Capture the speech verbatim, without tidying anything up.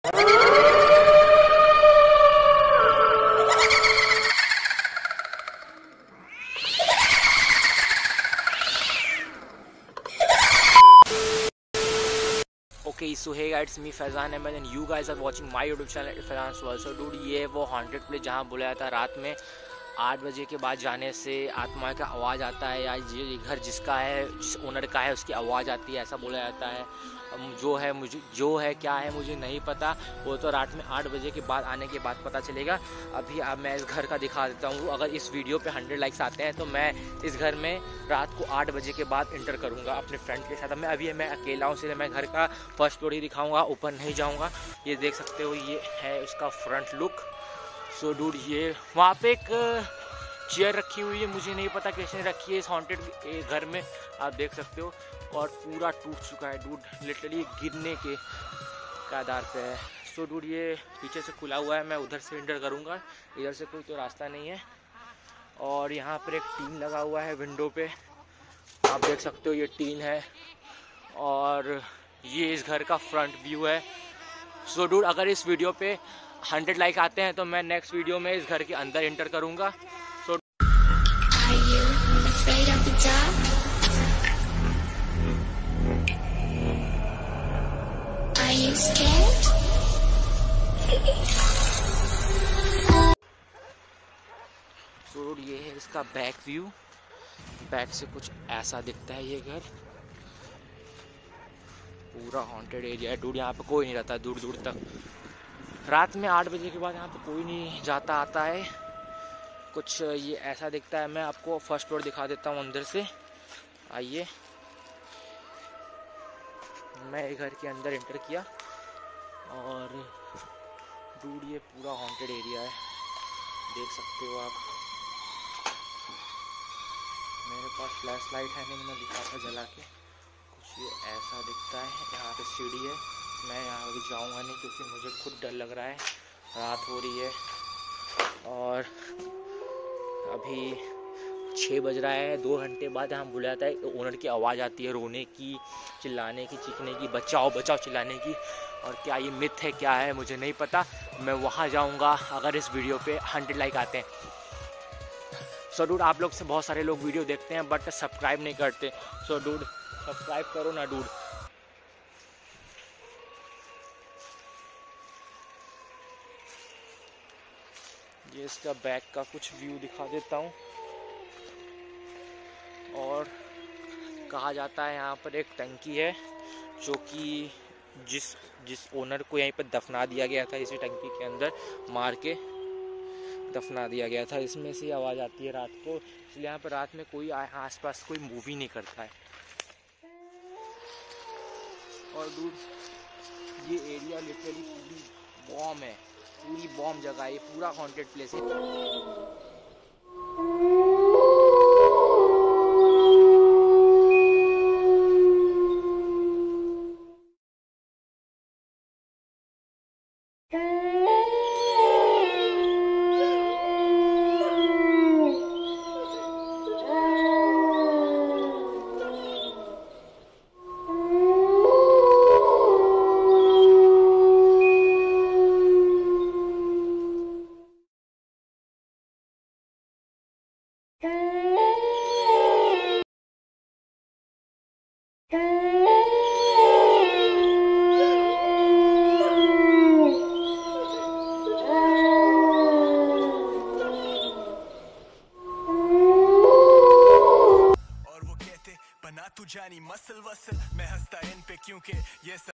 Okay, so hey guys, it's me Faizan Ahmed and you guys are watching my YouTube channel Faizan's World. So dude, ये वो haunted place जहाँ बुलाया था रात में आठ बजे के बाद जाने से आत्मा का आवाज़ आता है, या ये घर जिसका है, जिस ओनर का है, उसकी आवाज़ आती है, ऐसा बोला जाता है। जो है मुझे जो है क्या है मुझे नहीं पता, वो तो रात में आठ बजे के बाद आने के बाद पता चलेगा। अभी अब मैं इस घर का दिखा देता हूँ। अगर इस वीडियो पे हंड्रेड लाइक्स आते हैं तो मैं इस घर में रात को आठ बजे के बाद इंटर करूँगा अपने फ्रेंड के साथ। मैं अभी मैं अकेला हूँ, इसलिए मैं घर का फर्स्ट फ्लोर ही दिखाऊँगा, ऊपर नहीं जाऊँगा। ये देख सकते हो, ये है उसका फ्रंट लुक। सो डूड, ये वहाँ पे एक चेयर रखी हुई है, मुझे नहीं पता किसने रखी है इस हॉन्टेड घर में, आप देख सकते हो। और पूरा टूट चुका है डूड, लिटरली गिरने के आधार पे है। सो डूड, ये पीछे से खुला हुआ है, मैं उधर से एंटर करूँगा, इधर से कोई तो रास्ता नहीं है। और यहाँ पर एक टीन लगा हुआ है विंडो पे, आप देख सकते हो, ये टीन है। और ये इस घर का फ्रंट व्यू है। सो डूड, अगर इस वीडियो पे हंड्रेड लाइक आते हैं तो मैं नेक्स्ट वीडियो में इस घर के अंदर एंटर करूँगा। सो सो डूड, ये है इसका बैक व्यू। बैक से कुछ ऐसा दिखता है ये घर। पूरा हॉन्टेड एरिया है डूड, यहाँ पे कोई नहीं रहता दूर दूर तक। रात में आठ बजे के बाद यहाँ पे कोई नहीं जाता आता है। कुछ ये ऐसा दिखता है। मैं आपको फर्स्ट फ्लोर दिखा देता हूँ अंदर से, आइए। मैं घर के अंदर एंटर किया और डूड, ये पूरा हॉन्टेड एरिया है, देख सकते हो आप। मेरे पास फ्लैश लाइट है नहीं, मैं दिखाता जला के। कुछ ये ऐसा दिखता है। यहाँ पे सीढ़ी है, मैं यहाँ अभी जाऊँगा नहीं क्योंकि मुझे खुद डर लग रहा है, रात हो रही है। और अभी छः बज रहा है। दो घंटे बाद हम बुलाता है, ओनर की आवाज़ आती है, रोने की, चिल्लाने की, चीखने की, बचाओ बचाओ चिल्लाने की। और क्या ये मिथ है क्या है मुझे नहीं पता, मैं वहाँ जाऊँगा अगर इस वीडियो पे हंड्रेड लाइक आते हैं। सो डूड, आप लोग से बहुत सारे लोग वीडियो देखते हैं बट सब्सक्राइब नहीं करते। सो डूड, सब्सक्राइब करो ना डूड। ये इसका बैक का कुछ व्यू दिखा देता हूँ। और कहा जाता है यहाँ पर एक टंकी है जो कि जिस जिस ओनर को यहीं पर दफना दिया गया था, इसी टंकी के अंदर मार के दफना दिया गया था। इसमें से आवाज़ आती है रात को, इसलिए यहाँ पर रात में कोई आसपास कोई मूवी नहीं करता है। और दूर ये एरिया लिटरली पूरी बॉम्ब है, पूरी बॉम्ब जगह है, ये पूरा हॉन्टेड प्लेस है। तू जानी मसल वसल, मैं हंसता इन पे क्योंकि ये